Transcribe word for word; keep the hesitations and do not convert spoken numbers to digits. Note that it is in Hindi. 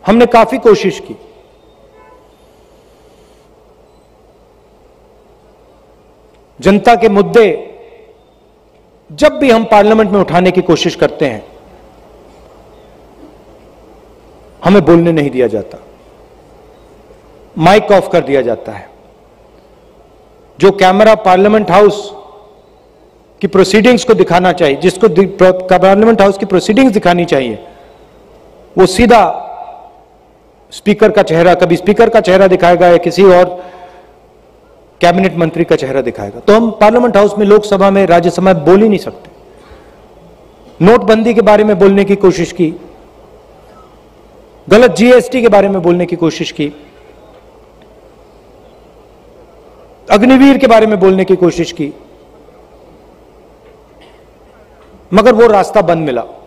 हमने काफी कोशिश की। जनता के मुद्दे जब भी हम पार्लियामेंट में उठाने की कोशिश करते हैं, हमें बोलने नहीं दिया जाता, माइक ऑफ कर दिया जाता है। जो कैमरा पार्लियामेंट हाउस की प्रोसीडिंग्स को दिखाना चाहिए, जिसको पार्लियामेंट हाउस की प्रोसीडिंग्स दिखानी चाहिए, वो सीधा स्पीकर का चेहरा, कभी स्पीकर का चेहरा दिखाएगा या किसी और कैबिनेट मंत्री का चेहरा दिखाएगा। तो हम पार्लियामेंट हाउस में, लोकसभा में, राज्यसभा में बोल ही नहीं सकते। नोटबंदी के बारे में बोलने की कोशिश की, गलत जीएसटी के बारे में बोलने की कोशिश की, अग्निवीर के बारे में बोलने की कोशिश की, मगर वो रास्ता बंद मिला।